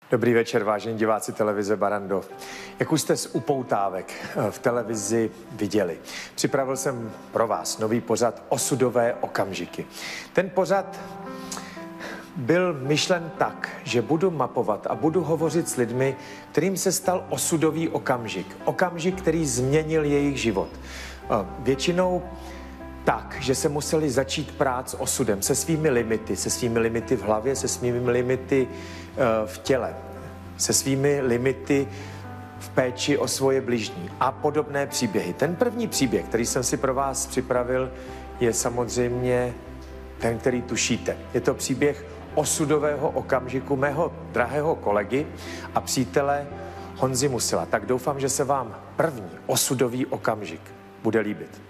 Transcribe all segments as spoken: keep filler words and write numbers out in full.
Dobrý večer, vážení diváci televize Barrandov. Jak už jste z upoutávek v televizi viděli, připravil jsem pro vás nový pořad Osudové okamžiky. Ten pořad byl myšlen tak, že budu mapovat a budu hovořit s lidmi, kterým se stal osudový okamžik. Okamžik, který změnil jejich život. Většinou tak, že se museli začít prát s osudem, se svými limity, se svými limity v hlavě, se svými limity v těle, se svými limity v péči o svoje bližní a podobné příběhy. Ten první příběh, který jsem si pro vás připravil, je samozřejmě ten, který tušíte. Je to příběh osudového okamžiku mého drahého kolegy a přítele Honzy Musila. Tak doufám, že se vám první osudový okamžik bude líbit.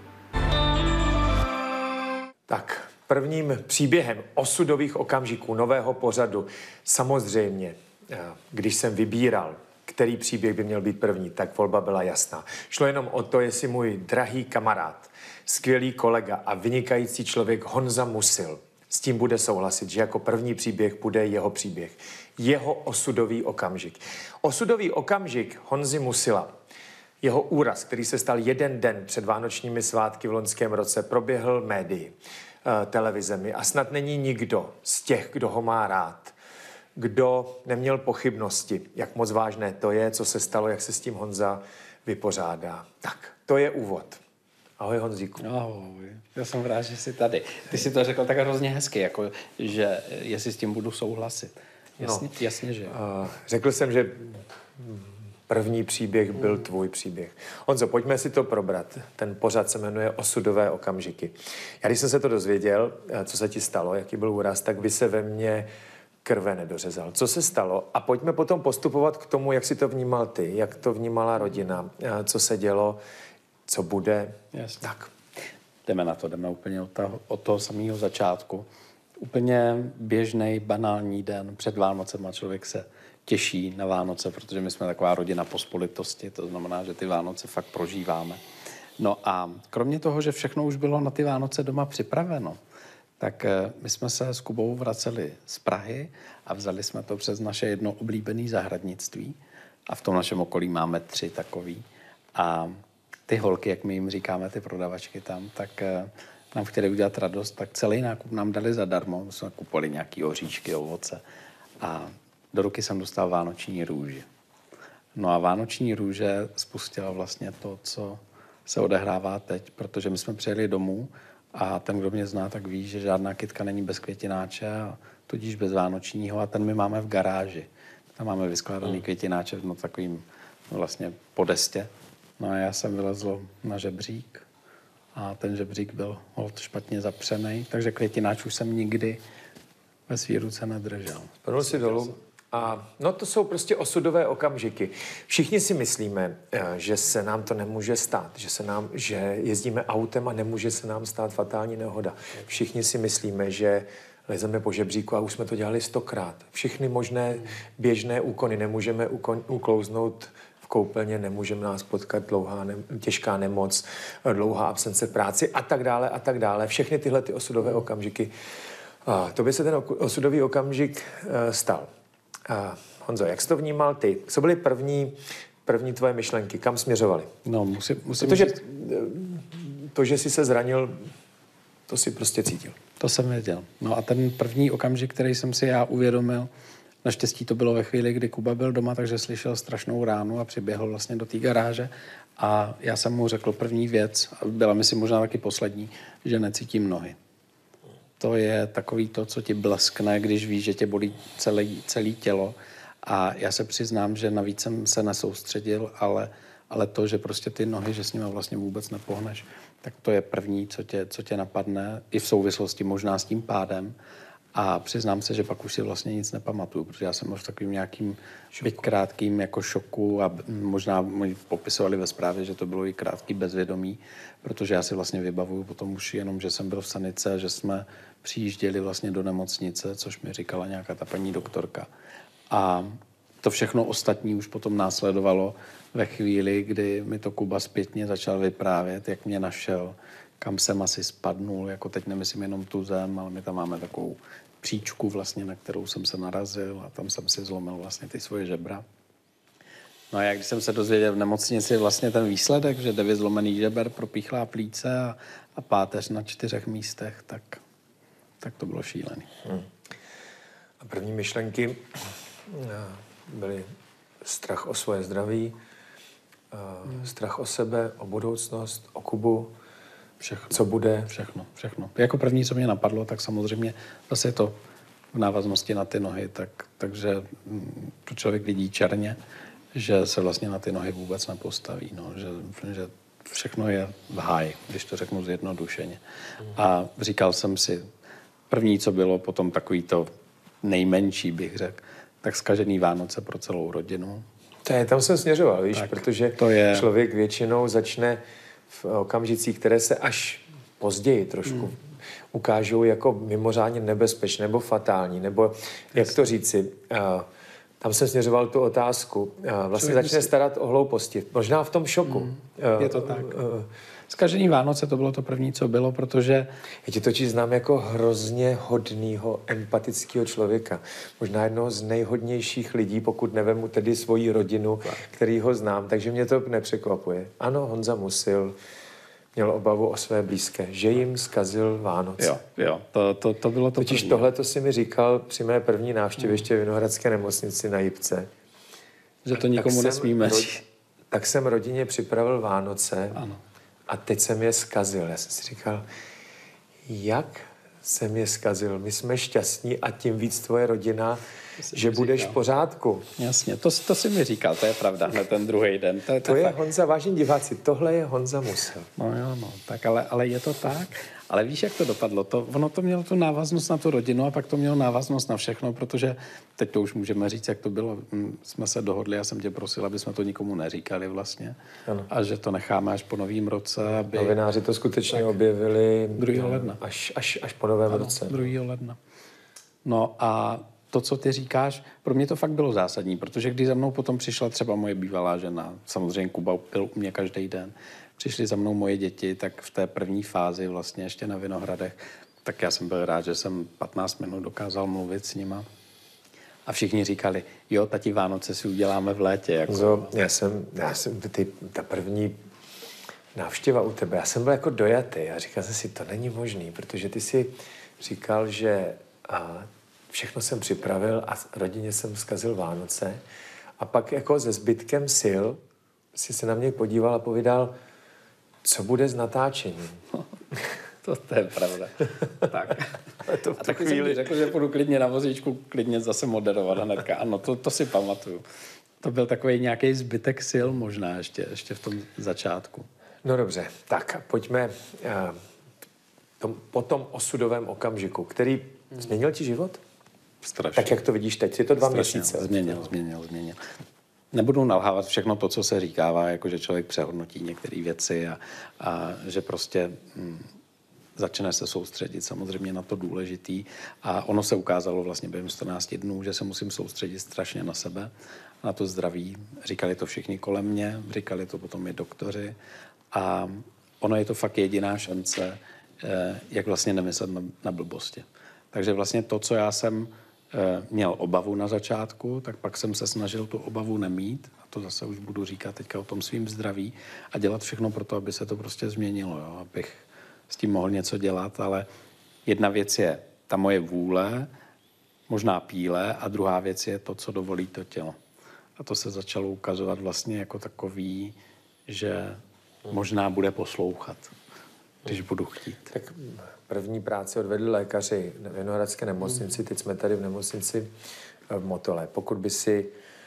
Tak, prvním příběhem osudových okamžiků nového pořadu, samozřejmě, když jsem vybíral, který příběh by měl být první, tak volba byla jasná. Šlo jenom o to, jestli můj drahý kamarád, skvělý kolega a vynikající člověk Honza Musil s tím bude souhlasit, že jako první příběh bude jeho příběh. Jeho osudový okamžik. Osudový okamžik Honzy Musila, jeho úraz, který se stal jeden den před vánočními svátky v loňském roce, proběhl médii, televizemi a snad není nikdo z těch, kdo ho má rád, kdo neměl pochybnosti, jak moc vážné to je, co se stalo, jak se s tím Honza vypořádá. Tak, to je úvod. Ahoj, Honzíku. Ahoj, já jsem rád, že jsi tady. Ty si to řekl tak hrozně hezky, jako, že jestli s tím budu souhlasit. Jasně, no, jasně že uh, Řekl jsem, že první příběh byl mm. tvůj příběh. Honzo, pojďme si to probrat. Ten pořad se jmenuje Osudové okamžiky. Já když jsem se to dozvěděl, co se ti stalo, jaký byl úraz, tak by se ve mně krve nedořezal. Co se stalo? A pojďme potom postupovat k tomu, jak si to vnímal ty, jak to vnímala rodina, co se dělo, co bude. Jasně. Tak. Jdeme na to, jdeme úplně od toho, od toho samého začátku. Úplně běžný, banální den před Vánocem a člověk se těší na Vánoce, protože my jsme taková rodina pospolitosti, to znamená, že ty Vánoce fakt prožíváme. No a kromě toho, že všechno už bylo na ty Vánoce doma připraveno, tak my jsme se s Kubou vraceli z Prahy a vzali jsme to přes naše jedno oblíbené zahradnictví a v tom našem okolí máme tři takový. A ty holky, jak my jim říkáme, ty prodavačky tam, tak nám chtěli udělat radost, tak celý nákup nám dali zadarmo. My jsme kupovali nějaký oříšky, ovoce a do ruky jsem dostal vánoční růži. No a vánoční růže spustila vlastně to, co se odehrává teď, protože my jsme přijeli domů a ten, kdo mě zná, tak ví, že žádná kytka není bez květináče a tudíž bez vánočního a ten my máme v garáži. Tam máme vyskládaný květináče v no, takovým vlastně podestě. No a já jsem vylezl na žebřík a ten žebřík byl holt špatně zapřenej, takže květináč už jsem nikdy ve svý ruce nedržel. Spadl si dolů. A no to jsou prostě osudové okamžiky. Všichni si myslíme, že se nám to nemůže stát, že, se nám, že jezdíme autem a nemůže se nám stát fatální nehoda. Všichni si myslíme, že lezeme po žebříku a už jsme to dělali stokrát. Všechny možné běžné úkony nemůžeme ukon, uklouznout v koupelně, nemůžeme nás potkat dlouhá, ne, těžká nemoc, dlouhá absence v práci a tak dále a tak dále. Všechny tyhle ty osudové okamžiky. A to by se ten osudový okamžik stal. A Honzo, jak jsi to vnímal ty? Co byly první, první tvoje myšlenky? Kam směřovaly? No, musím, musím Protože říct... to, že jsi se zranil, to si prostě cítil. To jsem věděl. No a ten první okamžik, který jsem si já uvědomil, naštěstí to bylo ve chvíli, kdy Kuba byl doma, takže slyšel strašnou ránu a přiběhl vlastně do té garáže a já jsem mu řekl první věc, a byla mi si možná taky poslední, že necítím nohy. To je takový to, co ti bleskne, když víš, že tě bolí celé, celé tělo. A já se přiznám, že navíc jsem se nesoustředil, ale, ale to, že prostě ty nohy, že s nimi vlastně vůbec nepohneš, tak to je první, co tě, co tě napadne, i v souvislosti možná s tím pádem. A přiznám se, že pak už si vlastně nic nepamatuju, protože já jsem byl v takovým nějakým byť krátkým jako šoku a možná mi popisovali ve zprávě, že to bylo i krátký bezvědomí, protože já si vlastně vybavuju potom už jenom, že jsem byl v sanice, že jsme přijížděli vlastně do nemocnice, což mi říkala nějaká ta paní doktorka. A to všechno ostatní už potom následovalo ve chvíli, kdy mi to Kuba zpětně začal vyprávět, jak mě našel, kam jsem asi spadnul, jako teď nemyslím jenom tu zem, ale my tam máme takovou příčku vlastně, na kterou jsem se narazil a tam jsem si zlomil vlastně ty svoje žebra. No a jak když jsem se dozvěděl v nemocnici vlastně ten výsledek, že devět zlomených žeber, propíchlá plíce a, a páteř na čtyřech místech, tak, tak to bylo šílený. Hmm. A první myšlenky byly strach o svoje zdraví, hmm. strach o sebe, o budoucnost, o Kubu, všechno, co bude. Všechno, všechno. Jako první, co mě napadlo, tak samozřejmě zase je to v návaznosti na ty nohy, tak, takže to člověk vidí černě, že se vlastně na ty nohy vůbec nepostaví, no, že, že všechno je v háji, když to řeknu zjednodušeně. A říkal jsem si, první, co bylo, potom takový to nejmenší, bych řekl, tak zkažený Vánoce pro celou rodinu. To je, tam jsem směřoval, víš, tak protože to je... člověk většinou začne v okamžicích, které se až později trošku hmm. ukážou jako mimořádně nebezpečné nebo fatální, nebo jak to říci, uh, tam jsem směřoval tu otázku. Vlastně začne myslí... starat o hlouposti. Možná v tom šoku. Mm, je to tak. Zkažený Vánoce to bylo to první, co bylo, protože... Já tě totiž znám jako hrozně hodnýho, empatického člověka. Možná jednoho z nejhodnějších lidí, pokud nevemu tedy svoji rodinu, tak. který ho znám. Takže mě to nepřekvapuje. Ano, Honza Musil měl obavu o své blízké, že jim zkazil Vánoce. Jo, jo, to, to, to bylo to Totiž první. Tohle to si mi říkal při mé první návštěvě hmm. ještě v Vinohradské nemocnici na Jipce. Že to nikomu nesmíme ro... říct. Tak jsem rodině připravil Vánoce ano. a teď jsem je zkazil. Já jsem si říkal, jak jsem je zkazil? My jsme šťastní a tím víc tvoje rodina, že budeš v pořádku. Jasně, to, to si mi říkal, to je pravda, hned ten druhý den. To, to, to je fakt... Honza, vážení diváci, tohle je Honza Musil. No jo, no, tak ale, ale je to tak. Ale víš, jak to dopadlo? To, ono to mělo tu návaznost na tu rodinu a pak to mělo návaznost na všechno, protože teď to už můžeme říct, jak to bylo. Jsme se dohodli, já jsem tě prosil, aby jsme to nikomu neříkali vlastně. Ano. A že to necháme až po novým roce. Aby... Novináři to skutečně tak objevili druhého ledna. Až, až, až po novém ano, roce. druhého ledna. No a to, co ty říkáš, pro mě to fakt bylo zásadní, protože když za mnou potom přišla třeba moje bývalá žena, samozřejmě Kuba byl u mě každý den, přišli za mnou moje děti, tak v té první fázi vlastně ještě na Vinohradech, tak já jsem byl rád, že jsem patnáct minut dokázal mluvit s nima. A všichni říkali, jo, tati, Vánoce si uděláme v létě. Jako... So, já jsem, já jsem ty, ta první návštěva u tebe, já jsem byl jako dojatý a říkal jsem si, to není možný, protože ty si říkal, že a, všechno jsem připravil a rodině jsem vzkazil Vánoce a pak jako se zbytkem sil si se na mě podíval a povídal, co bude s natáčením. To, to je pravda. Tak. To a taky chvíli... jsem řekl, že půjdu klidně na vozíčku, klidně zase moderovat hnedka. Ano, to, to si pamatuju. To byl takový nějaký zbytek sil možná ještě, ještě v tom začátku. No dobře, tak pojďme uh, tom, po tom osudovém okamžiku, který hmm. změnil ti život? Strašně. Tak jak to vidíš teď? Je to dva Strašně. měsíce. Změnil, změnil, změnil. Nebudu nalhávat všechno to, co se říkává, jako že člověk přehodnotí některé věci a, a že prostě hm, začne se soustředit samozřejmě na to důležitý. A ono se ukázalo vlastně během čtrnácti dnů, že se musím soustředit strašně na sebe, na to zdraví. Říkali to všichni kolem mě, říkali to potom i doktoři. A ono je to fakt jediná šance, jak vlastně nemyslet na, na blbosti. Takže vlastně to, co já jsem měl obavu na začátku, tak pak jsem se snažil tu obavu nemít, a to zase už budu říkat teďka o tom svým zdraví, a dělat všechno pro to, aby se to prostě změnilo, jo? Abych s tím mohl něco dělat, ale jedna věc je ta moje vůle, možná píle, a druhá věc je to, co dovolí to tělo. A to se začalo ukazovat vlastně jako takový, že možná bude poslouchat, když budu chtít. Tak první práci odvedli lékaři v Vinohradské nemocnici, teď jsme tady v nemocnici v Motole. Pokud by si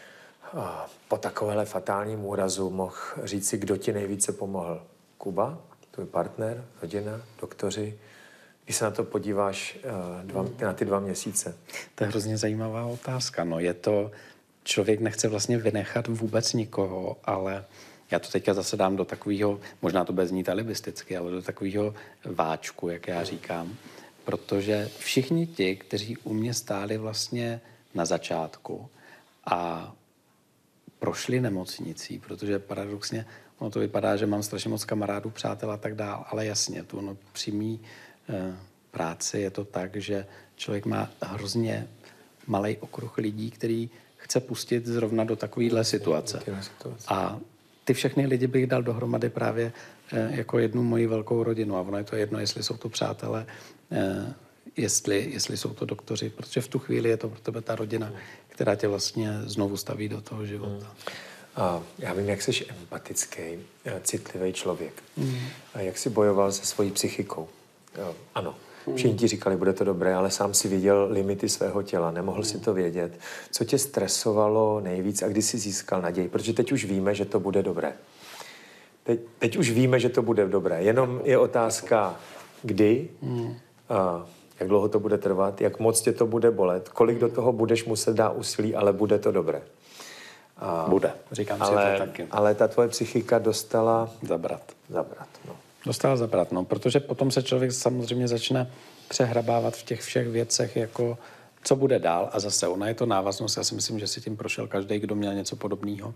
po takovéhle fatálním úrazu mohl říci, kdo ti nejvíce pomohl? Kuba, tvůj partner, rodina, doktoři? Když se na to podíváš dva, na ty dva měsíce. To je hrozně zajímavá otázka. No, je to, člověk nechce vlastně vynechat vůbec nikoho, ale já to teďka zase dám do takového, možná to bude znít alibisticky, ale do takového váčku, jak já říkám, protože všichni ti, kteří u mě stáli vlastně na začátku a prošli nemocnicí, protože paradoxně ono to vypadá, že mám strašně moc kamarádů, přátel a tak dál, ale jasně, tu ono přímý e, práci je to tak, že člověk má hrozně malý okruh lidí, který chce pustit zrovna do takovéhle situace. A ty všechny lidi bych dal dohromady právě e, jako jednu moji velkou rodinu. A ono je to jedno, jestli jsou to přátelé, e, jestli, jestli jsou to doktoři, protože v tu chvíli je to pro tebe ta rodina, která tě vlastně znovu staví do toho života. Hmm. A já vím, jak jsi empatický, citlivý člověk. Hmm. A jak jsi bojoval se svojí psychikou. Jo, ano, všichni ti říkali, bude to dobré, ale sám si viděl limity svého těla, nemohl hmm. si to vědět. Co tě stresovalo nejvíc a kdy jsi získal naději? Protože teď už víme, že to bude dobré. Teď, teď už víme, že to bude dobré. Jenom je otázka, kdy, hmm. a jak dlouho to bude trvat, jak moc tě to bude bolet, kolik do toho budeš muset dát úsilí, ale bude to dobré. A, bude, říkám ale, si to taky. Ale ta tvoje psychika dostala... Zabrat. Zabrat, no. Dostala zabrat, no, protože potom se člověk samozřejmě začne přehrabávat v těch všech věcech, jako co bude dál a zase ona je to návaznost. Já si myslím, že si tím prošel každý, kdo měl něco podobného.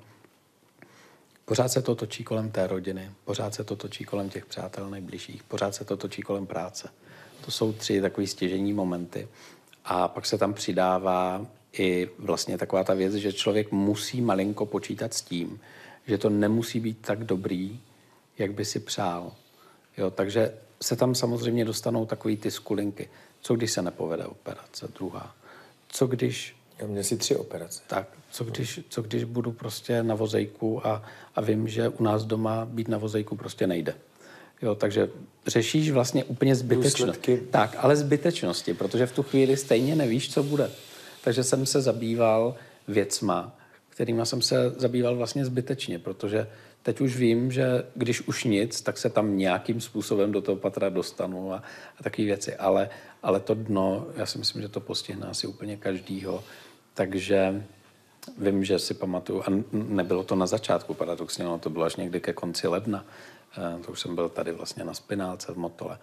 Pořád se to točí kolem té rodiny, pořád se to točí kolem těch přátel nejbližších, pořád se to točí kolem práce. To jsou tři takové stěžení momenty. A pak se tam přidává i vlastně taková ta věc, že člověk musí malinko počítat s tím, že to nemusí být tak dobrý, jak by si přál. Jo, takže se tam samozřejmě dostanou takový ty skulinky. Co když se nepovede operace, druhá. Co když... Já měl si tři operace. Tak, co když, co když budu prostě na vozejku a, a vím, že u nás doma být na vozejku prostě nejde. Jo, takže řešíš vlastně úplně zbytečnosti. Tak, ale zbytečnosti, protože v tu chvíli stejně nevíš, co bude. Takže jsem se zabýval věcma, kterýma jsem se zabýval vlastně zbytečně, protože teď už vím, že když už nic, tak se tam nějakým způsobem do toho patra dostanu a, a takové věci. Ale, ale to dno, já si myslím, že to postihne asi úplně každýho. Takže vím, že si pamatuju, a nebylo to na začátku paradoxně, no, to bylo až někdy ke konci ledna. To už jsem byl tady vlastně na Spinálce v Motole.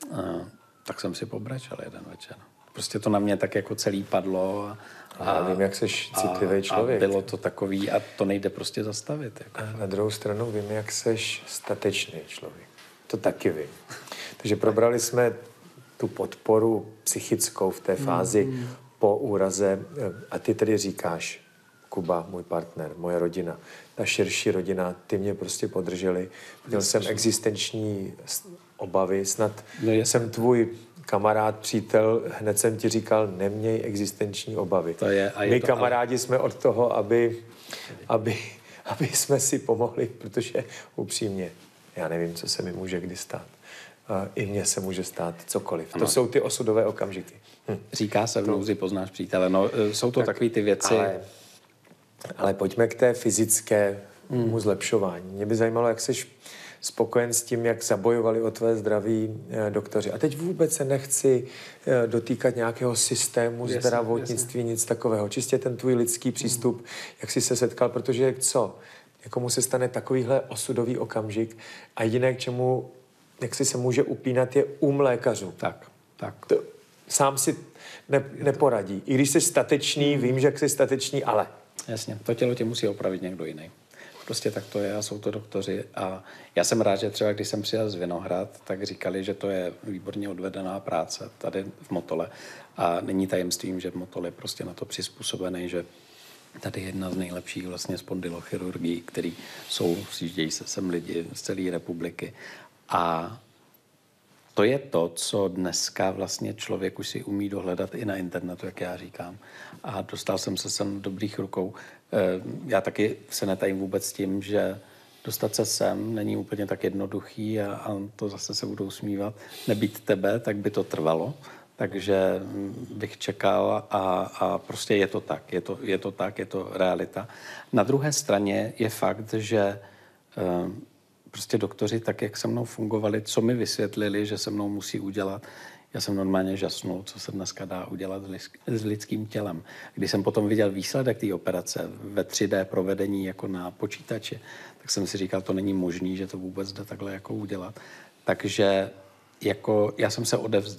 Tak jsem si pobrečel jeden večer. Prostě to na mě tak jako celý padlo. A, a já vím, jak jsi citlivý člověk. A bylo to takový a to nejde prostě zastavit. Jako. A na druhou stranu vím, jak jsi statečný člověk. To taky vím. Takže probrali jsme tu podporu psychickou v té fázi mm. po úraze. A ty tedy říkáš, Kuba, můj partner, moje rodina, ta širší rodina, ty mě prostě podrželi. Měl jsem existenční obavy, snad no jsem tvůj kamarád, přítel, hned jsem ti říkal, neměj existenční obavy. To je, a je My to, kamarádi ale... jsme od toho, aby, aby, aby jsme si pomohli, protože upřímně, já nevím, co se mi může kdy stát. I mně se může stát cokoliv. Ano. To jsou ty osudové okamžiky. Hm. Říká se v nouzi, poznáš přítele. No, jsou to tak, takové ty věci... Ale, ale pojďme k té fyzickému hmm. zlepšování. Mě by zajímalo, jak jsi spokojen s tím, jak zabojovali o tvé zdraví eh, doktoři. A teď vůbec se nechci eh, dotýkat nějakého systému jasně, zdravotnictví, jasně. nic takového. Čistě ten tvůj lidský přístup, hmm. jak jsi se setkal, protože co? Někomu se stane takovýhle osudový okamžik a jediné, k čemu jak si se může upínat, je um lékařů. Tak, tak. To, sám si ne, neporadí. I když jsi statečný, hmm. vím, že jsi statečný, ale... Jasně, to tělo tě musí opravit někdo jiný. Prostě tak to je a jsou to doktoři. A já jsem rád, že třeba když jsem přijel z Vinohrad, tak říkali, že to je výborně odvedená práce tady v Motole. A není tajemstvím, že Motol je prostě na to přizpůsobený, že tady je jedna z nejlepších vlastně spondylochirurgií, který jsou, sjíždějí se sem lidi z celé republiky. A to je to, co dneska vlastně člověk už si umí dohledat i na internetu, jak já říkám. A dostal jsem se sem do dobrých rukou. Já taky se netajím vůbec tím, že dostat se sem není úplně tak jednoduchý a, a to zase se budou smívat. Nebýt tebe, tak by to trvalo. Takže bych čekal a, a prostě je to tak. Je to, je to tak, je to realita. Na druhé straně je fakt, že prostě doktoři, tak jak se mnou fungovali, co mi vysvětlili, že se mnou musí udělat, já jsem normálně žasnul, co se dneska dá udělat s lidským tělem. Když jsem potom viděl výsledek té operace ve tři dé provedení jako na počítači, tak jsem si říkal, to není možný, že to vůbec jde takhle jako udělat. Takže jako já jsem se odevzdal.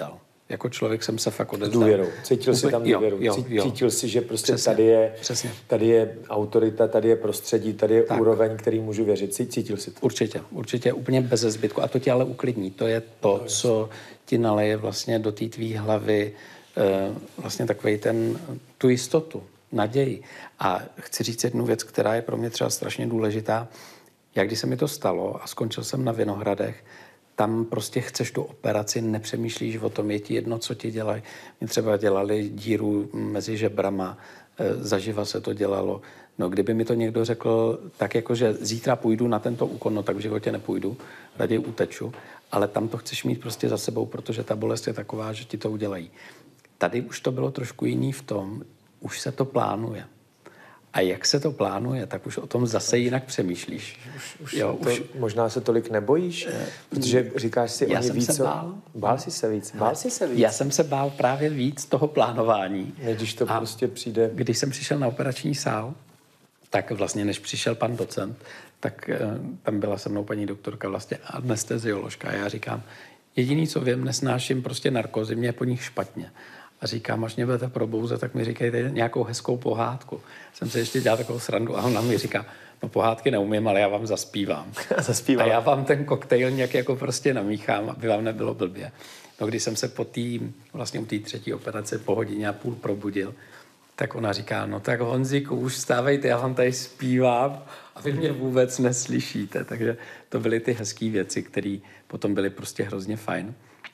Jako člověk jsem se fakt odezdal. Důvěrou. Cítil jsi tam důvěru. Jo, jo, jo. Cítil jsi, že prostě Přesně, tady je, přesně. tady je autorita, tady je prostředí, tady je tak. úroveň, který můžu věřit. Cítil jsi to? Určitě, určitě, úplně bez zbytku. A to tě ale uklidní. To je to, co ti naleje vlastně do té tvý hlavy vlastně takovej ten, tu jistotu, naději. A chci říct jednu věc, která je pro mě třeba strašně důležitá. Jak když se mi to stalo a skončil jsem na Vinohradech, tam prostě chceš tu operaci, nepřemýšlíš o tom, je ti jedno, co ti dělají. Mě třeba dělali díru mezi žebrama, zaživa se to dělalo. No, kdyby mi to někdo řekl tak jako, že zítra půjdu na tento úkon, no tak v životě nepůjdu, raději uteču, ale tam to chceš mít prostě za sebou, protože ta bolest je taková, že ti to udělají. Tady už to bylo trošku jiný v tom, už se to plánuje. A jak se to plánuje, tak už o tom zase jinak přemýšlíš. Už, už jo, to, už... Možná se tolik nebojíš, protože říkáš si, já oni jsem víc, se co... bál. Bál jsi se víc? Bál jsi se víc? Já jsem se bál právě víc toho plánování. Ne, když to a prostě přijde... Když jsem přišel na operační sál, tak vlastně než přišel pan docent, tak tam byla se mnou paní doktorka, vlastně anestezioložka. A já říkám, jediný, co vím, nesnáším prostě narkozy, mě je po nich špatně. A říkám, až mě budete probouzet, tak mi říkejte nějakou hezkou pohádku. Jsem si ještě dělal takovou srandu a ona mi říká, no pohádky neumím, ale já vám zaspívám. Zaspívám. A já vám ten koktejl nějak jako prostě namíchám, aby vám nebylo blbě. No když jsem se po té, vlastně u té třetí operace po hodině a půl probudil, tak ona říká, no tak Honzíku, už vstávejte, já vám tady zpívám a vy mě vůbec neslyšíte. Takže to byly ty hezké věci, které potom byly prostě hrozně fajn.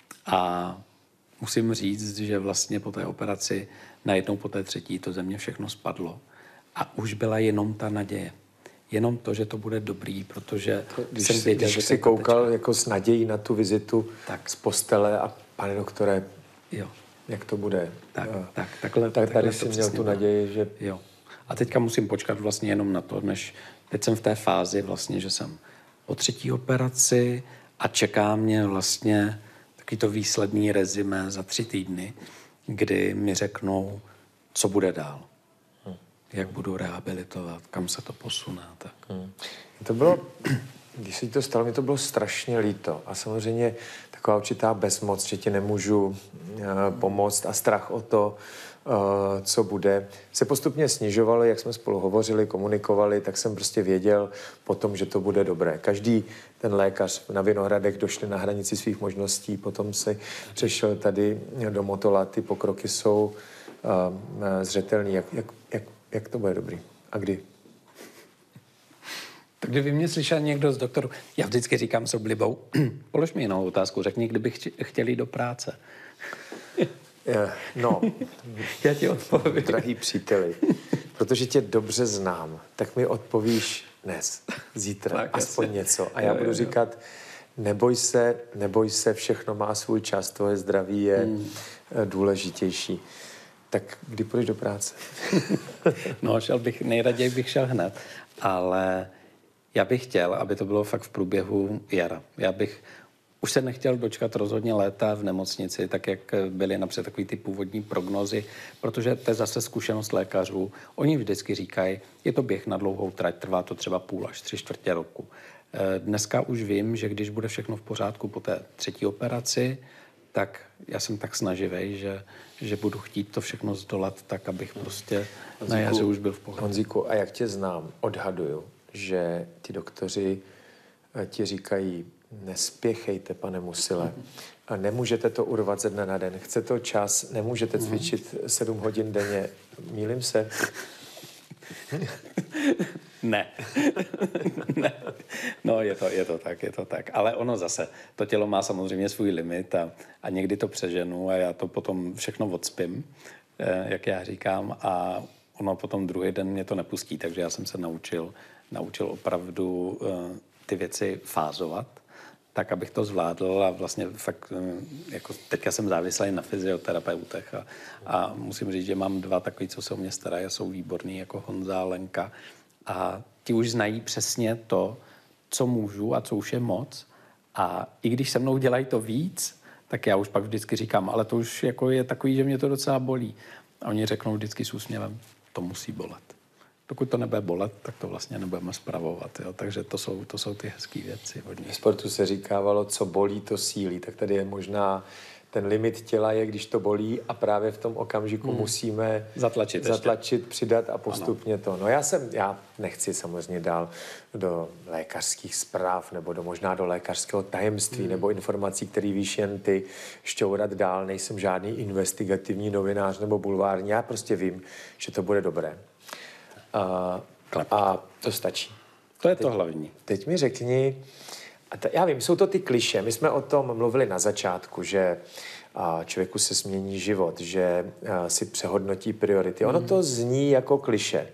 A musím říct, že vlastně po té operaci najednou po té třetí to ze mě všechno spadlo. A už byla jenom ta naděje. Jenom to, že to bude dobrý, protože když jsem věděl, když že jsi koukal tečka. Jako s nadějí na tu vizitu tak. z postele a pane doktore, jo. jak to bude? Tak, uh, tak, takhle, tak tady takhle jsi měl tu naději, že... Jo. A teďka musím počkat vlastně jenom na to, než teď jsem v té fázi vlastně, že jsem po třetí operaci a čeká mě vlastně takový to výsledný rezime za tři týdny, kdy mi řeknou, co bude dál. Hmm. Jak budu rehabilitovat, kam se to posune. Tak. Hmm. To bylo, když se to stalo, mi to bylo strašně líto. A samozřejmě taková určitá bezmoc, že ti nemůžu uh, pomoct a strach o to, uh, co bude, se postupně snižovalo, jak jsme spolu hovořili, komunikovali, tak jsem prostě věděl potom, že to bude dobré. Každý ten lékař na Vinohradech došli na hranici svých možností, potom se přešel tady do Motola, ty pokroky jsou uh, zřetelný. Jak, jak, jak, jak to bude dobrý? A kdy? Tak kdyby mě slyšel někdo z doktorů, já vždycky říkám s oblibou, polož mi jinou otázku, řekni, kdyby chtěli do práce. No, já ti odpovím. Drahý příteli, protože tě dobře znám, tak mi odpovíš dnes, zítra, tak, aspoň jasně. něco. A já jo, budu jo, říkat, neboj se, neboj se, všechno má svůj čas, tvoje zdraví je hmm. důležitější. Tak kdy půjdeš do práce? No, šel bych, nejraději bych šel hned, ale já bych chtěl, aby to bylo fakt v průběhu jara. Já bych už se nechtěl dočkat rozhodně léta v nemocnici, tak jak byly například takový ty původní prognozy, protože to je zase zkušenost lékařů. Oni vždycky říkají, je to běh na dlouhou trať, trvá to třeba půl až tři čtvrtě roku. Dneska už vím, že když bude všechno v pořádku po té třetí operaci, tak já jsem tak snaživej, že, že budu chtít to všechno zdolat tak, abych prostě Honzíku, na jaře už byl v pohodě. Honzíku, a jak tě znám, odhaduju, že ti doktoři ti říkají, nespěchejte, pane Musile. A nemůžete to urvat ze dne na den. Chce to čas, nemůžete cvičit sedm hodin denně. Mýlím se? Ne. ne. No, je to, je to tak, je to tak. Ale ono zase, to tělo má samozřejmě svůj limit a, a někdy to přeženu a já to potom všechno odspím, eh, jak já říkám, a ono potom druhý den mě to nepustí, takže já jsem se naučil, naučil opravdu eh, ty věci fázovat, tak, abych to zvládl a vlastně fakt, jako teďka jsem závislý na fyzioterapeutech a, a musím říct, že mám dva takový, co se o mě starají a jsou výborný, jako Honza a Lenka a ti už znají přesně to, co můžu a co už je moc a i když se mnou dělají to víc, tak já už pak vždycky říkám, ale to už jako je takový, že mě to docela bolí. A oni řeknou vždycky s úsměvem, to musí bolet. Dokud to nebude bolet, tak to vlastně nebudeme spravovat. Jo? Takže to jsou, to jsou ty hezké věci. V sportu se říkávalo, co bolí, to sílí. Tak tady je možná ten limit těla je, když to bolí a právě v tom okamžiku hmm. musíme zatlačit, zatlačit přidat a postupně ano. to. No já jsem, já nechci samozřejmě dál do lékařských zpráv nebo do možná do lékařského tajemství hmm. nebo informací, které víš jen ty, šťourat dál. Nejsem žádný investigativní novinář nebo bulvární. Já prostě vím, že to bude dobré. A, a to stačí. To je teď, to hlavní. Teď mi řekni, a ta, já vím, jsou to ty klišé. My jsme o tom mluvili na začátku, že a, člověku se změní život, že a, si přehodnotí priority. Ono to zní jako klišé,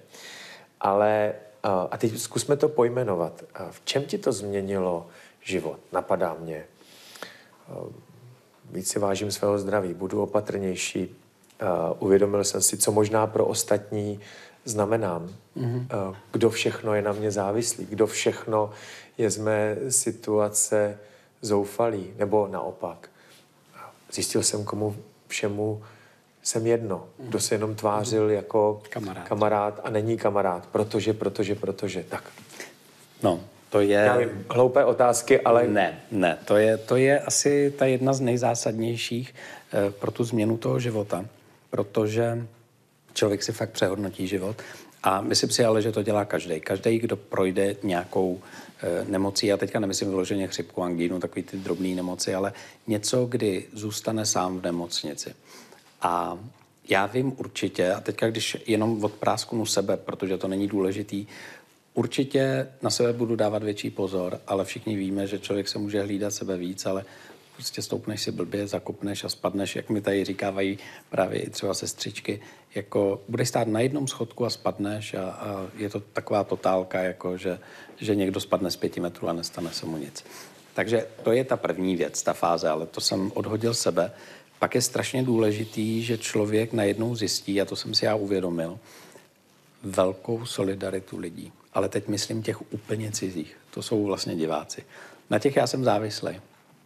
ale a, a teď zkusme to pojmenovat. A v čem ti to změnilo život? Napadá mě. A, víc si vážím svého zdraví, budu opatrnější. A, uvědomil jsem si, co možná pro ostatní znamenám. Mm-hmm. A, kdo všechno je na mě závislý, kdo všechno je z mé situace zoufalý, nebo naopak. Zjistil jsem, komu všemu jsem jedno. Kdo se jenom tvářil jako kamarád, kamarád a není kamarád, protože, protože, protože, tak. No, to je... Já vím, hloupé otázky, ale... Ne, ne, to je, to je asi ta jedna z nejzásadnějších eh, pro tu změnu toho života, protože člověk si fakt přehodnotí život a myslím si ale, že to dělá každý. Každý, kdo projde nějakou e, nemocí, já teďka nemyslím vyloženě chřipku, angínu, takový ty drobné nemoci, ale něco, kdy zůstane sám v nemocnici. A já vím určitě, a teďka když jenom odprásknu sebe, protože to není důležitý, určitě na sebe budu dávat větší pozor, ale všichni víme, že člověk se může hlídat sebe víc, ale prostě stoupneš si blbě, zakopneš a spadneš, jak mi tady říkávají právě i třeba sestřičky, jako budeš stát na jednom schodku a spadneš a, a je to taková totálka, jako že, že někdo spadne z pěti metrů a nestane se mu nic. Takže to je ta první věc, ta fáze, ale to jsem odhodil sebe. Pak je strašně důležitý, že člověk najednou zjistí, a to jsem si já uvědomil, velkou solidaritu lidí. Ale teď myslím těch úplně cizích. To jsou vlastně diváci. Na těch já jsem závislý.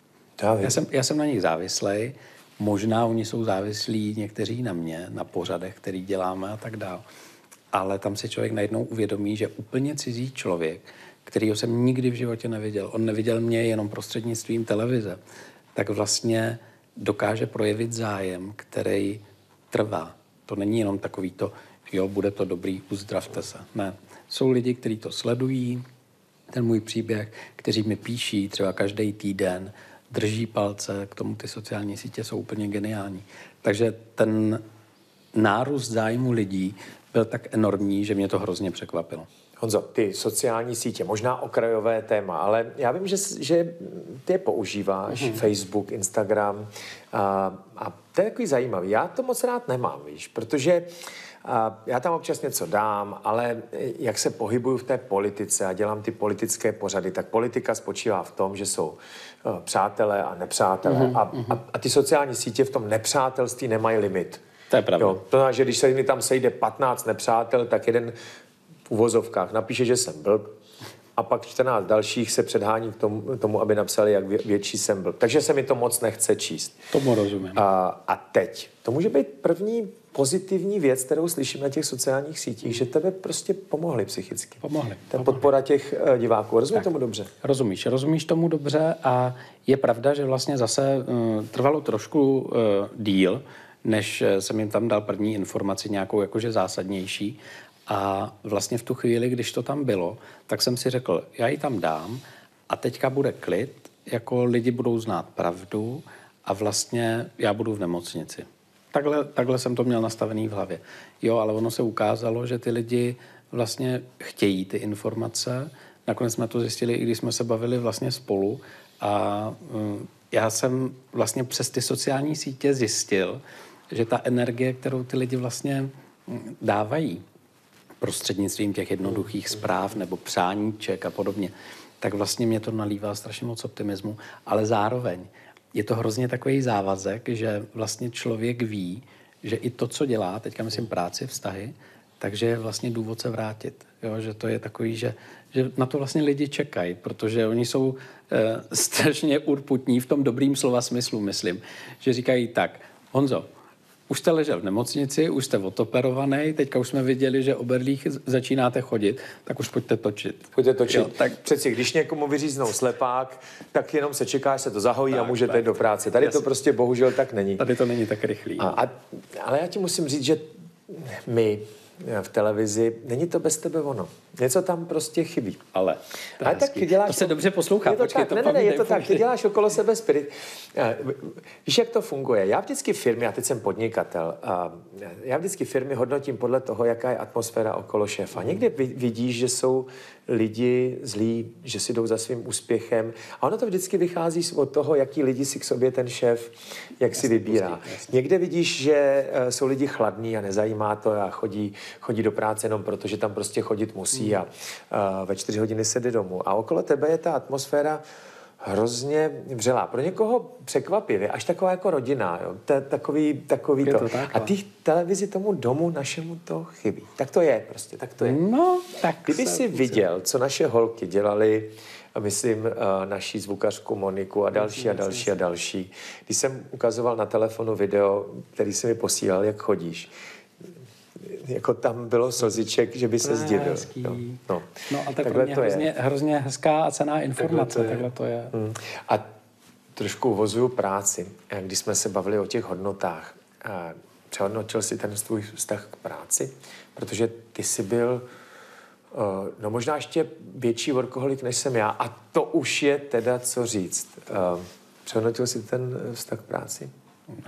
Já jsem, já jsem na nich závislej, možná oni jsou závislí někteří na mě, na pořadech, který děláme a tak dál. Ale tam si člověk najednou uvědomí, že úplně cizí člověk, kterýho jsem nikdy v životě neviděl, on neviděl mě jenom prostřednictvím televize, tak vlastně dokáže projevit zájem, který trvá. To není jenom takový to, jo, bude to dobrý, uzdravte se. Ne. Jsou lidi, kteří to sledují, ten můj příběh, kteří mi píší třeba každý týden, drží palce, k tomu ty sociální sítě jsou úplně geniální. Takže ten nárůst zájmu lidí byl tak enormní, že mě to hrozně překvapilo. Honzo, ty sociální sítě, možná okrajové téma, ale já vím, že, že ty je používáš, mm-hmm. Facebook, Instagram a, a to je takový zajímavý. Já to moc rád nemám, víš, protože a já tam občas něco dám, ale jak se pohybuju v té politice a dělám ty politické pořady, tak politika spočívá v tom, že jsou uh, přátelé a nepřátelé. Mm-hmm. A, a, a ty sociální sítě v tom nepřátelství nemají limit. To je pravda. Jo, to znamená, že když se mi tam sejde patnáct nepřátel, tak jeden v uvozovkách napíše, že jsem blb, a pak čtrnáct dalších se předhání k tomu, tomu aby napsali, jak vě, větší jsem blb. Takže se mi to moc nechce číst. Tomu rozumím. A, a teď, to může být první pozitivní věc, kterou slyším na těch sociálních sítích, že tebe prostě pomohli psychicky. Pomohli. Ta podpora těch uh, diváků. Rozumím tak tomu dobře? Rozumíš, rozumíš tomu dobře a je pravda, že vlastně zase uh, trvalo trošku uh, díl, než jsem jim tam dal první informaci nějakou jakože zásadnější. A vlastně v tu chvíli, když to tam bylo, tak jsem si řekl, já ji tam dám a teďka bude klid, jako lidi budou znát pravdu a vlastně já budu v nemocnici. Takhle, takhle jsem to měl nastavený v hlavě. Jo, ale ono se ukázalo, že ty lidi vlastně chtějí ty informace. Nakonec jsme to zjistili, i když jsme se bavili vlastně spolu a um, já jsem vlastně přes ty sociální sítě zjistil, že ta energie, kterou ty lidi vlastně dávají prostřednictvím těch jednoduchých zpráv nebo přáníček a podobně, tak vlastně mě to nalívá strašně moc optimismu, ale zároveň je to hrozně takový závazek, že vlastně člověk ví, že i to, co dělá, teďka myslím práci, vztahy, takže je vlastně důvod se vrátit. Jo, že to je takový, že, že na to vlastně lidi čekají, protože oni jsou e, strašně urputní v tom dobrým slova smyslu, myslím, že říkají tak, Honzo, už jste ležel v nemocnici, už jste otoperovaný, teďka už jsme viděli, že o berlích začínáte chodit, tak už pojďte točit. Pojďte točit. Jo, tak... Přeci, když někomu vyříznou slepák, tak jenom se čeká, až se to zahojí tak, a můžete tak. jít do práce. Tady Jasně. to prostě bohužel tak není. Tady to není tak rychlý. A, a, ale já ti musím říct, že my v televizi, není to bez tebe ono. Něco tam prostě chybí. Ale, to, ale tak ty děláš, to se dobře poslouchá. Je to Počkej, tak, to ne, ne, ne, je to povídej, tak. Ty děláš okolo sebe spirit. Víš, jak to funguje? Já vždycky firmy, já teď jsem podnikatel, a já vždycky firmy hodnotím podle toho, jaká je atmosféra okolo šéfa. Někdy vidíš, že jsou lidi zlí, že si jdou za svým úspěchem. A ono to vždycky vychází od toho, jaký lidi si k sobě ten šéf, jak jasný, si vybírá. Jasný, jasný. Někde vidíš, že jsou lidi chladní a nezajímá to a chodí, chodí do práce jenom proto, že tam prostě chodit musí hmm. a, a ve čtyři hodiny se jde domů. A okolo tebe je ta atmosféra hrozně vřelá. Pro někoho překvapivě, až taková jako rodina. Jo? Ta, takový, takový to. to a ty televizi tomu domu našemu to chybí. Tak to je prostě, tak to je. No, tak Kdyby si viděl, co naše holky dělali, myslím, naší zvukařku Moniku a další a další a další. Když jsem ukazoval na telefonu video, který si mi posílal, jak chodíš, jako tam bylo slziček, že by se zdivil. No, no. no a tak pro mě hrozně, hrozně hezká a cenná informace. Takhle to je. Takhle to je. Hmm. A trošku uvozuju práci. Když jsme se bavili o těch hodnotách, přehodnotil si ten svůj vztah k práci, protože ty jsi byl no možná ještě větší workoholik, než jsem já. A to už je teda co říct. Přehodnotil jsi ten vztah k práci? No.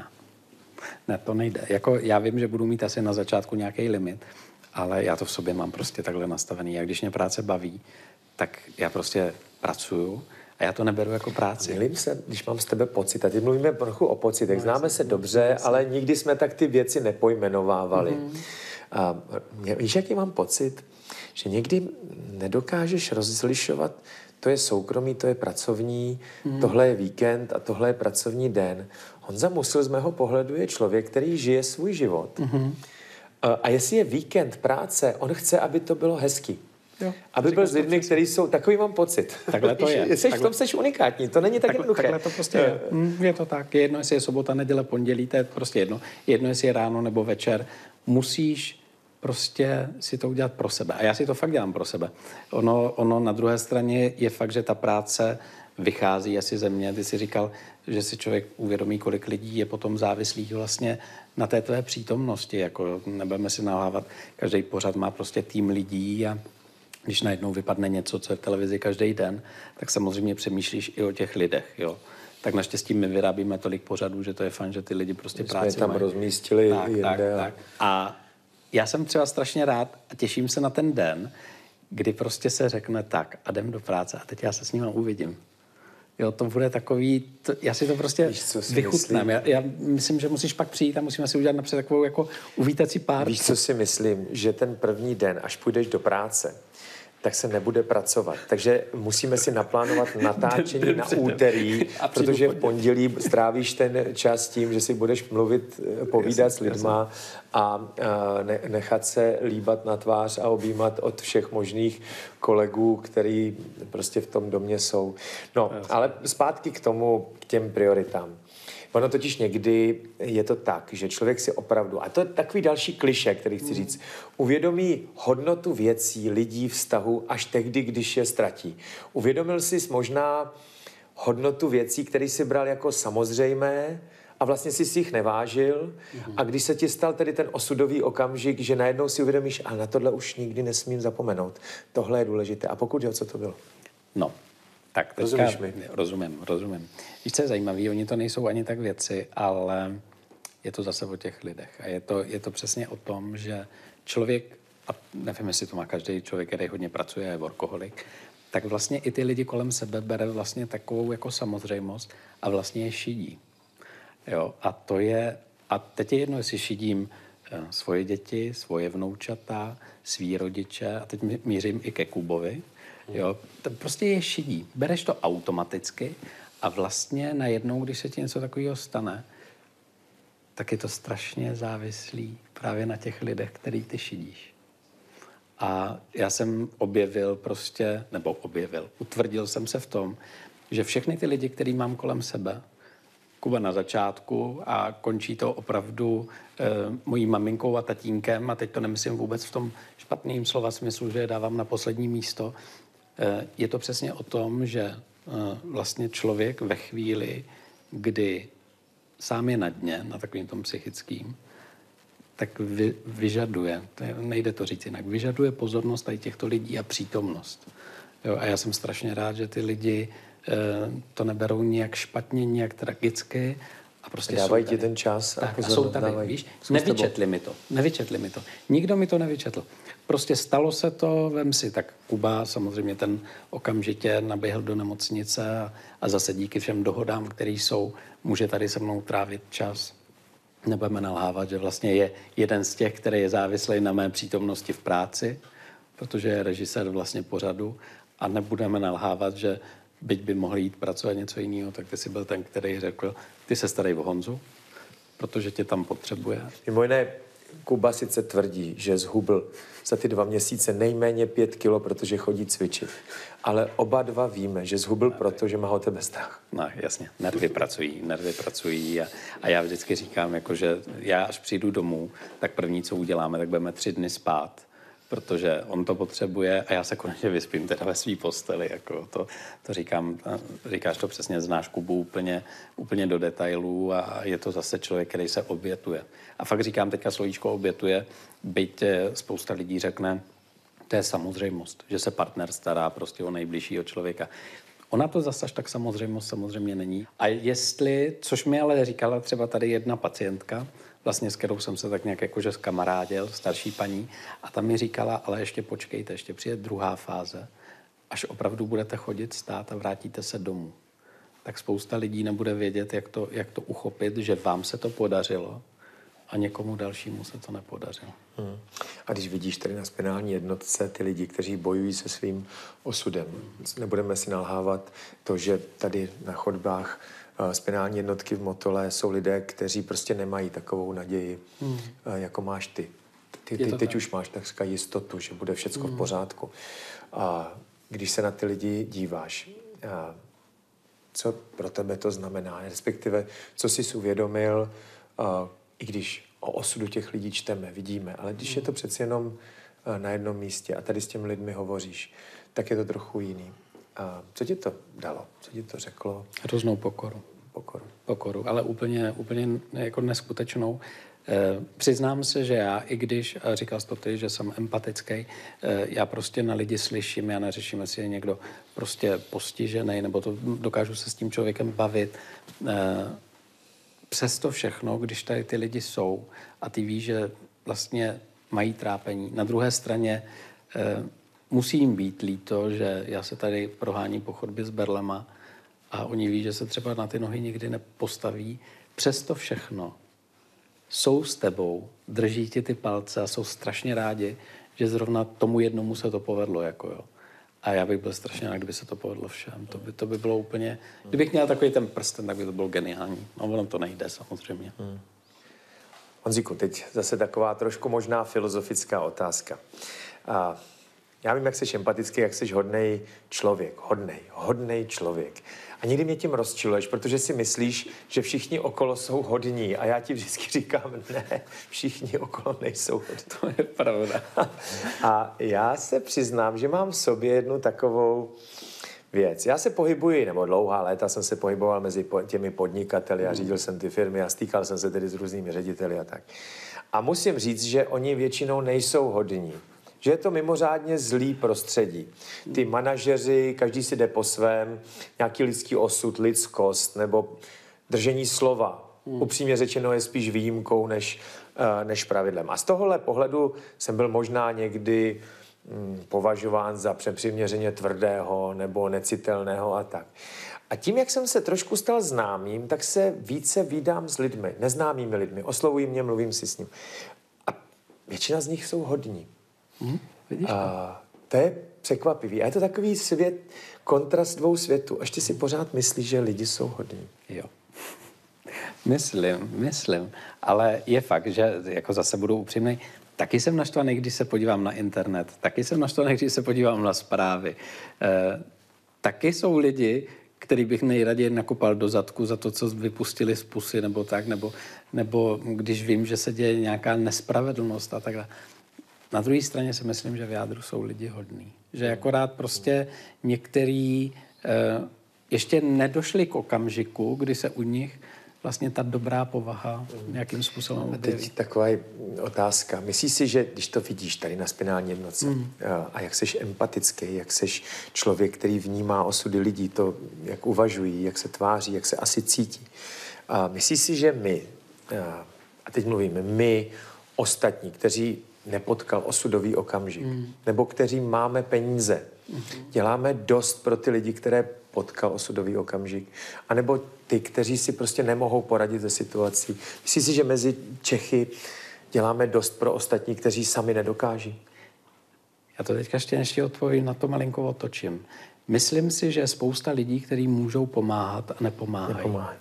Ne, to nejde. Jako já vím, že budu mít asi na začátku nějaký limit, ale já to v sobě mám prostě takhle nastavený. Jak když mě práce baví, tak já prostě pracuju a já to neberu jako práci. Milím se, když mám z tebe pocit. A teď mluvíme trochu o pocitech. Známe se dobře, ale nikdy jsme tak ty věci nepojmenovávali. Mm-hmm. A víš, jaký mám pocit? Že někdy nedokážeš rozlišovat, to je soukromí, to je pracovní, mm. tohle je víkend a tohle je pracovní den. Honza Musil z mého pohledu je člověk, který žije svůj život. Mm-hmm. A jestli je víkend práce, on chce, aby to bylo hezký. Jo, aby byl s lidmi, kteří jsou, takový mám pocit. Takhle to je. Jsi, takhle. V tom seš unikátní, to není tak takhle, jednoduché. Takhle to prostě je. Je to tak. Je jedno, jestli je sobota, neděle, pondělí, to je prostě jedno. Jedno, jestli je ráno nebo večer. Musíš prostě si to udělat pro sebe. A já si to fakt dělám pro sebe. Ono, ono na druhé straně je fakt, že ta práce vychází asi ze mě. Ty jsi říkal, že si člověk uvědomí, kolik lidí je potom závislých vlastně na té tvé přítomnosti. Jako nebudeme si nalávat, každý pořad má prostě tým lidí a když najednou vypadne něco, co je v televizi každý den, tak samozřejmě přemýšlíš i o těch lidech, jo. Tak naštěstí my vyrábíme tolik pořadů, že to je fajn, že ty lidi prostě my práci jsme tam mají. rozmístili tak, jinde. Tak, tak. A já jsem třeba strašně rád a těším se na ten den, kdy prostě se řekne tak a jdem do práce a teď já se s ním uvidím. Jo, to bude takový, to, já si to prostě Víš, vychutnám. Já, já myslím, že musíš pak přijít a musíme si udělat napřed takovou jako uvítací pár. Víš, co si myslím? Že ten první den, až půjdeš do práce, tak se nebude pracovat. Takže musíme si naplánovat natáčení na úterý, protože v pondělí strávíš ten čas tím, že si budeš mluvit, povídat s lidma a nechat se líbat na tvář a objímat od všech možných kolegů, který prostě v tom domě jsou. No, ale zpátky k tomu, k těm prioritám. Ono totiž někdy je to tak, že člověk si opravdu, a to je takový další klišé, který chci říct, uvědomí hodnotu věcí, lidí, vztahu až tehdy, když je ztratí. Uvědomil jsi možná hodnotu věcí, které jsi bral jako samozřejmé a vlastně jsi si jich nevážil mm-hmm. a když se ti stal tedy ten osudový okamžik, že najednou si uvědomíš, ale na tohle už nikdy nesmím zapomenout. Tohle je důležité. A pokud jo, co to bylo? No. Tak teďka, Rozumíš mi? Rozumím, rozumím. Víš, co je zajímavé, oni to nejsou ani tak věci, ale je to zase o těch lidech. A je to, je to přesně o tom, že člověk, a nevím, jestli to má každý člověk, který hodně pracuje, je workoholik, tak vlastně i ty lidi kolem sebe bere vlastně takovou jako samozřejmost a vlastně je šidí. Jo, a to je, a teď je jedno, jestli šidím svoje děti, svoje vnoučata, svý rodiče, a teď mířím i ke Kubovi. Jo, to prostě je šidí. Bereš to automaticky a vlastně najednou, když se ti něco takového stane, tak je to strašně závislý právě na těch lidech, který ty šidíš. A já jsem objevil prostě, nebo objevil, utvrdil jsem se v tom, že všechny ty lidi, který mám kolem sebe, Kuba na začátku a končí to opravdu e, mojí maminkou a tatínkem, a teď to nemyslím vůbec v tom špatném slova smyslu, že je dávám na poslední místo. E, je to přesně o tom, že e, vlastně člověk ve chvíli, kdy sám je na dně, na takovým tom psychickým, tak vy, vyžaduje, nejde to říct jinak, vyžaduje pozornost tady těchto lidí a přítomnost. Jo, a já jsem strašně rád, že ty lidi e, to neberou nijak špatně, nijak tragicky. A prostě dávají ti ten čas. Tak, a, a jsou tady, dávají. Víš, nevyčetli mi to, nevyčetli mi to. Nikdo mi to nevyčetl. Prostě stalo se to, vem si, tak Kuba samozřejmě ten okamžitě naběhl do nemocnice a, a zase díky všem dohodám, které jsou, může tady se mnou trávit čas. Nebudeme nalhávat, že vlastně je jeden z těch, který je závislý na mé přítomnosti v práci, protože je režisér vlastně pořadu, a nebudeme nalhávat, že byť by mohl jít pracovat něco jiného, tak ty jsi byl ten, který řekl, ty se starej o Honzu, protože tě tam potřebuje. Mimo jiné, Kuba sice tvrdí, že zhubl za ty dva měsíce nejméně pět kilo, protože chodí cvičit. Ale oba dva víme, že zhubl proto, že má o tebe strach. No jasně, nervy pracují, nervy pracují a, a já vždycky říkám, jako, že já až přijdu domů, tak první, co uděláme, tak budeme tři dny spát, protože on to potřebuje a já se konečně vyspím teda ve svý posteli. Jako to, to říkám, říkáš to přesně, znáš Kubu úplně, úplně do detailů a je to zase člověk, který se obětuje. A fakt říkám teďka slovíčko obětuje, byť spousta lidí řekne, to je samozřejmost, že se partner stará prostě o nejbližšího člověka. Ona to zase tak samozřejmost samozřejmě není. A jestli, což mi ale říkala třeba tady jedna pacientka, vlastně s kterou jsem se tak nějak jakože zkamarádil, starší paní, a tam mi říkala, ale ještě počkejte, ještě přijde druhá fáze, až opravdu budete chodit, stát a vrátíte se domů. Tak spousta lidí nebude vědět, jak to, jak to uchopit, že vám se to podařilo a někomu dalšímu se to nepodařilo. Hmm. A když vidíš tady na spinální jednotce ty lidi, kteří bojují se svým osudem, nebudeme si nalhávat to, že tady na chodbách spinální jednotky v Motole jsou lidé, kteří prostě nemají takovou naději, hmm. jako máš ty. Ty, ty teď tak. Už máš takřka jistotu, že bude všecko hmm. v pořádku. A když se na ty lidi díváš, co pro tebe to znamená, respektive co jsi uvědomil, i když o osudu těch lidí čteme, vidíme, ale když hmm. je to přeci jenom na jednom místě a tady s těmi lidmi hovoříš, tak je to trochu jiný. A co ti to dalo? Co ti to řeklo? Hroznou pokoru. Pokoru. Pokoru, ale úplně, úplně jako neskutečnou. E, přiznám se, že já, i když, a říkal jsi to ty, že jsem empatický, e, já prostě na lidi slyším, já neřeším, jestli je někdo prostě postižený, nebo to dokážu se s tím člověkem bavit. E, přesto všechno, když tady ty lidi jsou a ty víš, že vlastně mají trápení. Na druhé straně e, musí jim být líto, že já se tady proháním po chodbě s berlema a oni ví, že se třeba na ty nohy nikdy nepostaví. Přesto všechno jsou s tebou, drží ti ty palce a jsou strašně rádi, že zrovna tomu jednomu se to povedlo. Jako jo. A já bych byl strašně rád, kdyby se to povedlo všem. To by, to by bylo úplně... Kdybych měl takový ten prsten, tak by to bylo geniální. No, ono to nejde samozřejmě. Hmm. Honzíku, teď zase taková trošku možná filozofická otázka. A já vím, jak jsi empatický, jak jsi hodnej člověk. Hodnej, hodnej člověk. A někdy mě tím rozčiluješ, protože si myslíš, že všichni okolo jsou hodní. A já ti vždycky říkám, ne, všichni okolo nejsou hodní. To je pravda. A já se přiznám, že mám v sobě jednu takovou věc. Já se pohybuji, nebo dlouhá léta jsem se pohyboval mezi těmi podnikateli a řídil jsem ty firmy a stýkal jsem se tedy s různými řediteli a tak. A musím říct, že oni většinou nejsou hodní. Že je to mimořádně zlý prostředí. Ty manažeři, každý si jde po svém, nějaký lidský osud, lidskost nebo držení slova. Hmm. Upřímně řečeno je spíš výjimkou než, než pravidlem. A z tohohle pohledu jsem byl možná někdy hm, považován za přepřiměřeně tvrdého nebo necitelného a tak. A tím, jak jsem se trošku stal známým, tak se více vídám s lidmi, neznámými lidmi. Oslovují mě, mluvím si s ním. A většina z nich jsou hodní. Hmm, vidíš to? A to je překvapivý. A je to takový svět, kontrast dvou světů. A ještě si pořád myslíš, že lidi jsou hodní. Jo. Myslím, myslím. Ale je fakt, že jako zase budu upřímnej, taky jsem naštvaný, když se podívám na internet. Taky jsem naštvaný, když se podívám na zprávy. E, taky jsou lidi, který bych nejraději nakopal do zadku za to, co vypustili z pusy nebo tak, nebo, nebo když vím, že se děje nějaká nespravedlnost a tak dále. Na druhé straně si myslím, že v jádru jsou lidi hodní. Že akorát prostě některý eh, ještě nedošli k okamžiku, kdy se u nich vlastně ta dobrá povaha nějakým způsobem objeví. A teď taková otázka. Myslíš si, že když to vidíš tady na spinální jednotce mm. a jak seš empatický, jak seš člověk, který vnímá osudy lidí, to, jak uvažují, jak se tváří, jak se asi cítí. A myslíš si, že my, a teď mluvíme, my ostatní, kteří nepotkal osudový okamžik, mm. nebo kteří máme peníze, mm. děláme dost pro ty lidi, které potkal osudový okamžik, anebo ty, kteří si prostě nemohou poradit ze situací. Myslíš si, že mezi Čechy děláme dost pro ostatní, kteří sami nedokáží? Já to teďka ještě ještě odpovím, na to malinko otočím. Myslím si, že je spousta lidí, kteří můžou pomáhat a nepomáhají. Nepomáhají.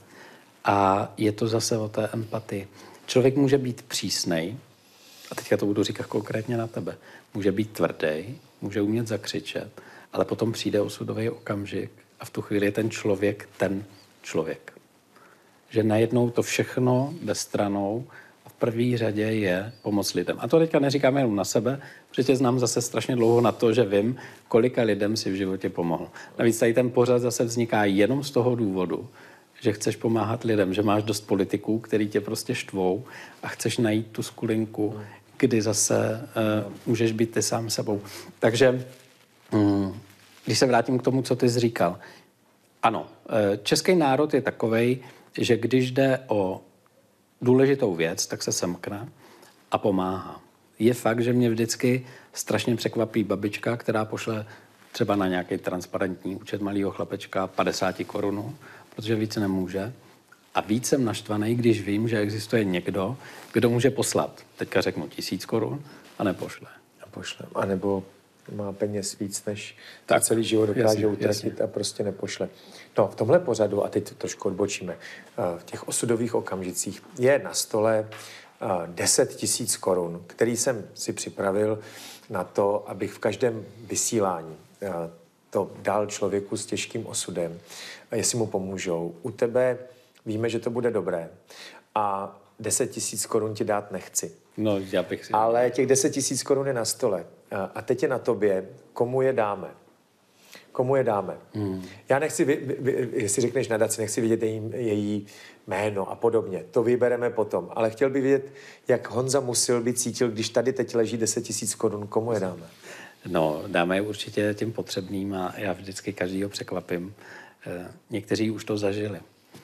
A je to zase o té empatii. Člověk může být přísnej, a teďka to budu říkat konkrétně na tebe, může být tvrdý, může umět zakřičet, ale potom přijde osudový okamžik a v tu chvíli je ten člověk ten člověk. Že najednou to všechno jde stranou a v první řadě je pomoc lidem. A to teďka neříkám jenom na sebe, protože znám zase strašně dlouho na to, že vím, kolika lidem si v životě pomohl. Navíc tady ten pořad zase vzniká jenom z toho důvodu, že chceš pomáhat lidem, že máš dost politiků, který tě prostě štvou a chceš najít tu skulinku, kdy zase uh, můžeš být ty sám sebou. Takže um, když se vrátím k tomu, co ty jsi říkal. Ano, český národ je takovej, že když jde o důležitou věc, tak se semkne a pomáhá. Je fakt, že mě vždycky strašně překvapí babička, která pošle třeba na nějaký transparentní účet malého chlapečka padesát korun, protože víc nemůže. A víc jsem naštvaný, když vím, že existuje někdo, kdo může poslat. Teďka řeknu tisíc korun a nepošle. A pošle. A nebo má peněz víc, než tak celý život dokáže jasně, utratit jasně. A prostě nepošle. No, v tomhle pořadu, a teď trošku odbočíme, v těch osudových okamžicích je na stole deset tisíc korun, který jsem si připravil na to, abych v každém vysílání to dal člověku s těžkým osudem, jestli mu pomůžou. U tebe víme, že to bude dobré a deset tisíc korun ti dát nechci. No, já bych si... Ale těch deset tisíc korun je na stole. A teď je na tobě, komu je dáme. Komu je dáme. Hmm. Já nechci, vy, vy, jestli řekneš nadaci, nechci vidět její, její jméno a podobně. To vybereme potom. Ale chtěl bych vidět, jak Honza Musil by cítil, když tady teď leží deset tisíc korun. Komu je dáme? No, dáme je určitě tím potřebným a já vždycky každýho překvapím. Někteří už to zažili.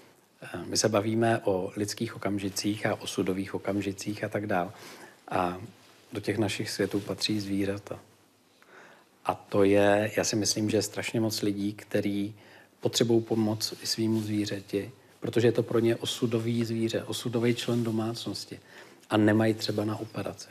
My se bavíme o lidských okamžicích a osudových okamžicích a tak dále. A do těch našich světů patří zvířata. A to je, já si myslím, že je strašně moc lidí, kteří potřebují pomoc i svýmu zvířeti, protože je to pro ně osudový zvíře, osudový člen domácnosti a nemají třeba na operaci.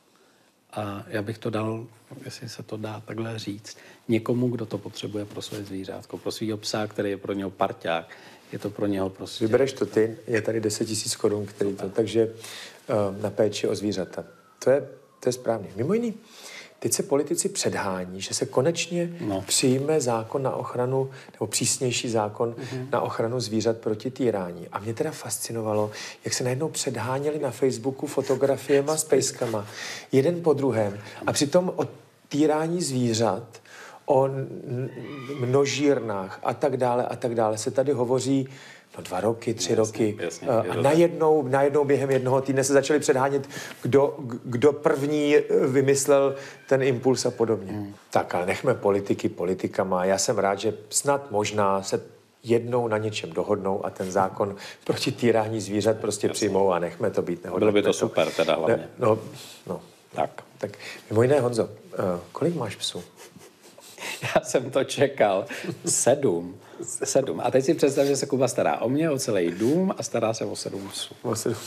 A já bych to dal, jestli se to dá takhle říct, někomu, kdo to potřebuje pro své zvířátko, pro svýho psa, který je pro něho parťák, je to pro něho prostě... Vybereš to ty, je tady deset tisíc korun, který to, takže uh, na péči o zvířata. To je, to je správně. Mimo jiný, teď se politici předhání, že se konečně no. přijme zákon na ochranu, nebo přísnější zákon mm-hmm. na ochranu zvířat proti týrání. A mě teda fascinovalo, jak se najednou předháněli na Facebooku fotografiema s pejskama, jeden po druhém. A přitom o týrání zvířat, o množírnách a tak dále a tak dále se tady hovoří no dva roky, tři jasně, roky. Jasně, a najednou, najednou během jednoho týdne se začali předhánět, kdo, kdo první vymyslel ten impuls a podobně. Hmm. Tak, ale nechme politiky politikama. Já jsem rád, že snad možná se jednou na něčem dohodnou a ten zákon proti týrání zvířat prostě jasně. přijmou a nechme to být. Bylo by to super teda hlavně. Ne, no, no. Tak. tak. Mimo jiné, Honzo, kolik máš psů? Já jsem to čekal. Sedm. Sedm. A teď si představ, že se Kuba stará o mě, o celý dům a stará se o sedm psů. O sedm psů.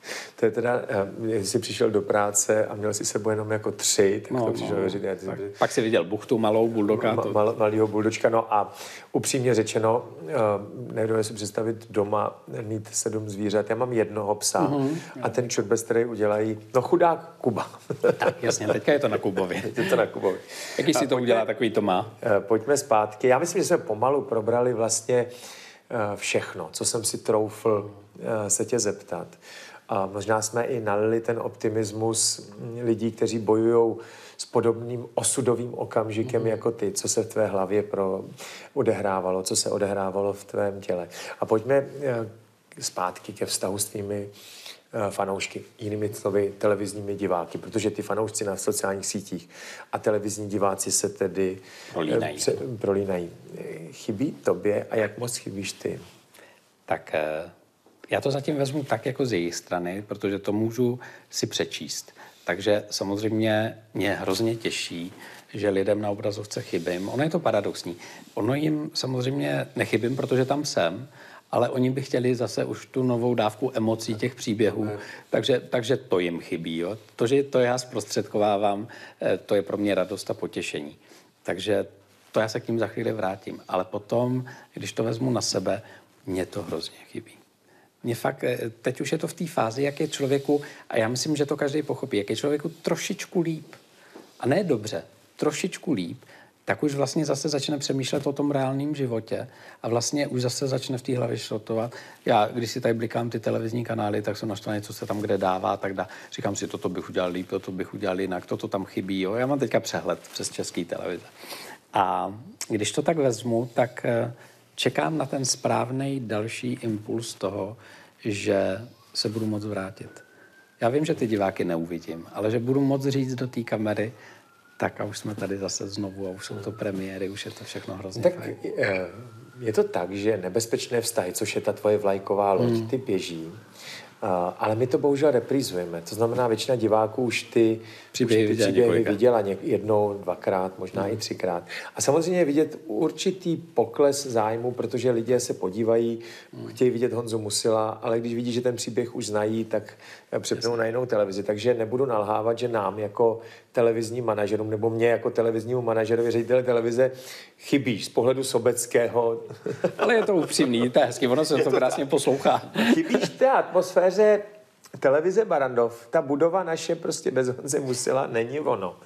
To je teda, když jsi přišel do práce a měl si sebou jenom jako tři, tak no, to přišel no, říct. Pak, pak si viděl buchtu, malou buldoka. Ma, mal, malýho buldočka, no a upřímně řečeno, nedovedu si představit doma mít sedm zvířat. Já mám jednoho psa mm-hmm. a ten čurbes, který udělají, no chudák Kuba. Tak jasně, teďka je to na Kubovi. Je to na Kubovi. Jaký si to pojďme, udělá, takový to má? Pojďme zpátky. Já myslím, že jsme pomalu probrali vlastně všechno, co jsem si troufl se tě zeptat. A možná jsme i nalili ten optimismus lidí, kteří bojují s podobným osudovým okamžikem mm. jako ty, co se v tvé hlavě pro odehrávalo, co se odehrávalo v tvém těle. A pojďme zpátky ke vztahu s tvými fanoušky, jinými slovy televizními diváky, protože ty fanoušci na sociálních sítích a televizní diváci se tedy prolínají. Pře- prolínají. Chybí tobě a jak moc chybíš ty? Tak já to zatím vezmu tak jako z jejich strany, protože to můžu si přečíst. Takže samozřejmě mě hrozně těší, že lidem na obrazovce chybím. Ono je to paradoxní. Ono jim samozřejmě nechybím, protože tam jsem, ale oni by chtěli zase už tu novou dávku emocí těch příběhů, takže, takže to jim chybí. Jo? To, že to já zprostředkovávám, to je pro mě radost a potěšení. Takže to já se k tím za chvíli vrátím. Ale potom, když to vezmu na sebe, mě to hrozně chybí. Mně fakt, teď už je to v té fázi, jak je člověku, a já myslím, že to každý pochopí, jak je člověku trošičku líp, a ne dobře, trošičku líp, tak už vlastně zase začne přemýšlet o tom reálném životě a vlastně už zase začne v té hlavě šrotovat. Já, když si tady blikám ty televizní kanály, tak jsem naštvaný, co se tam kde dává, tak dá. Říkám si, toto bych udělal líp, toto bych udělal jinak, toto tam chybí. Jo? Já mám teďka přehled přes český televize. A když to tak vezmu, tak čekám na ten správný další impuls toho, že se budu moct vrátit. Já vím, že ty diváky neuvidím, ale že budu moct říct do té kamery, tak a už jsme tady zase znovu a už jsou to premiéry, už je to všechno hrozně tak fajn. Je to tak, že nebezpečné vztahy, což je ta tvoje vlajková loď, hmm. ty běží, ale my to bohužel reprízujeme. To znamená, většina diváků už ty příběhy, už ty viděla, příběhy viděla něk- jednou, dvakrát, možná hmm. i třikrát. A samozřejmě je vidět určitý pokles zájmu, protože lidé se podívají, hmm. chtějí vidět Honzu Musila, ale když vidí, že ten příběh už znají, tak přepnou na jinou televizi. Takže nebudu nalhávat, že nám jako televizním manažerům nebo mě jako televiznímu manažerovi, řediteli televize chybíš z pohledu sobeckého. Ale je to upřímný, to je hezky, ono se to, to krásně tak poslouchá. Chybíš té atmosféře televize Barrandov. Ta budova naše prostě bez Honze Musila není ono.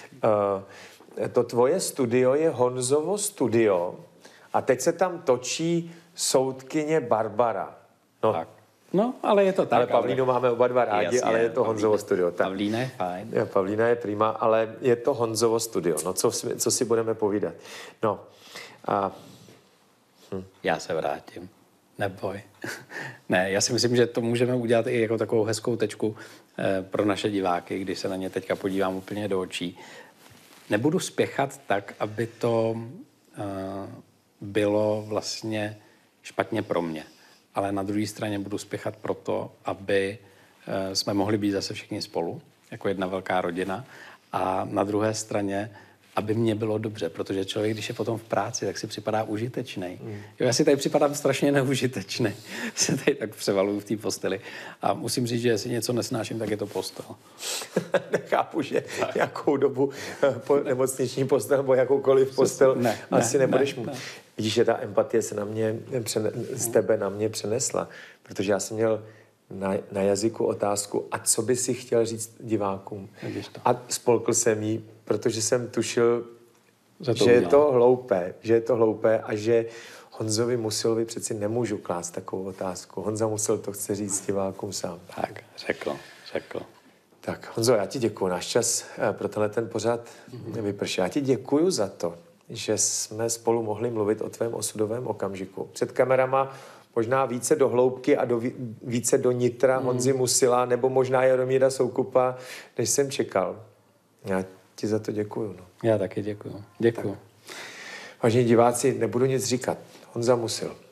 Uh, to tvoje studio je Honzovo studio a teď se tam točí soudkyně Barbara. No. Tak. No, ale je to tak. Ale Pavlínu ale... máme oba dva rádi, jasně, ale je to Pavlína, Honzovo studio. Tak. Pavlína je fajn. Ja, Pavlína je prima, ale je to Honzovo studio. No, co, co si budeme povídat? No. A... Hm. Já se vrátím. Neboj. Ne, já si myslím, že to můžeme udělat i jako takovou hezkou tečku eh, pro naše diváky, když se na ně teďka podívám úplně do očí. Nebudu spěchat tak, aby to eh, bylo vlastně špatně pro mě. Ale na druhé straně budu spěchat proto, aby eh, jsme mohli být zase všichni spolu, jako jedna velká rodina. A na druhé straně aby mě bylo dobře, protože člověk, když je potom v práci, tak si připadá užitečný. Mm. Jo, já si tady připadám strašně neužitečný. Se tady tak převaluju v té posteli. A musím říct, že jestli něco nesnáším, tak je to postel. Nechápu, že tak. Nějakou dobu po nemocniční postel nebo jakoukoliv postel ne, asi ne, nebudeš ne, mu. Ne. Vidíš, že ta empatie se na mě, z tebe na mě přenesla. Protože já jsem měl na, na jazyku otázku, a co by si chtěl říct divákům? A spolkl jsem jí, protože jsem tušil, že je to hloupé, že je to hloupé a že Honzovi Musilovi přeci nemůžu klást takovou otázku. Honza Musil to chce říct divákům sám. Tak, řekl, řekl. Tak, Honzo, já ti děkuju. Náš čas pro tenhle ten pořad mm-hmm. vypršel. Já ti děkuju za to, že jsme spolu mohli mluvit o tvém osudovém okamžiku. Před kamerama možná více do hloubky a do, více do nitra mm. Honzy Musila nebo možná Jaromíra Soukupa, než jsem čekal. Já ti za to děkuju. No. Já taky děkuju. Děkuju. Tak. Vážení diváci, nebudu nic říkat. Honza Musil.